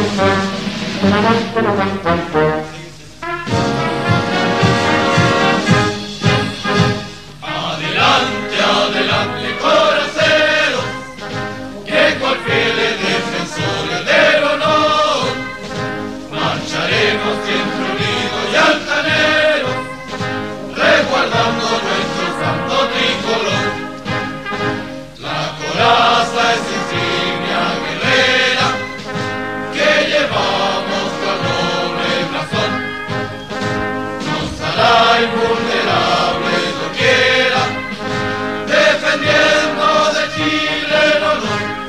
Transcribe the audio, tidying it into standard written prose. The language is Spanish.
Adelante, adelante, coraceros, que cual fieles defensores del honor, marcharemos siempre unidos y altaneros, resguardando nuestro santo tricolor. La coraza es insignia guerrera que llevamos con noble blasón, nos hará invulnerable doquiera, defendiendo de Chile el honor.